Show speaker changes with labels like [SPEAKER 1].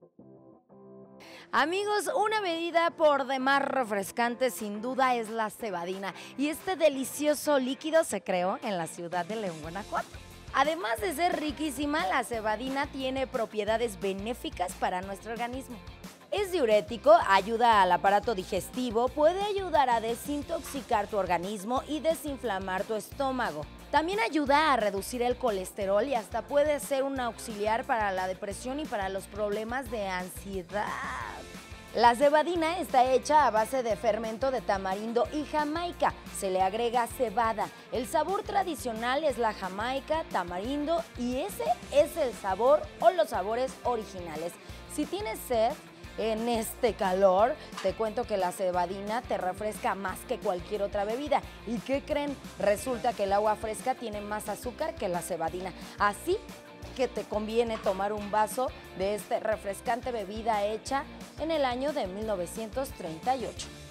[SPEAKER 1] Amigos, una bebida por demás refrescante sin duda es la cebadina y este delicioso líquido se creó en la ciudad de León, Guanajuato. Además de ser riquísima, la cebadina tiene propiedades benéficas para nuestro organismo. Es diurético, ayuda al aparato digestivo, puede ayudar a desintoxicar tu organismo y desinflamar tu estómago. También ayuda a reducir el colesterol y hasta puede ser un auxiliar para la depresión y para los problemas de ansiedad. La cebadina está hecha a base de fermento de tamarindo y jamaica. Se le agrega cebada. El sabor tradicional es la jamaica, tamarindo y ese es el sabor o los sabores originales. Si tienes sed en este calor, te cuento que la cebadina te refresca más que cualquier otra bebida. ¿Y qué creen? Resulta que el agua fresca tiene más azúcar que la cebadina. Así que te conviene tomar un vaso de esta refrescante bebida hecha en el año de 1938.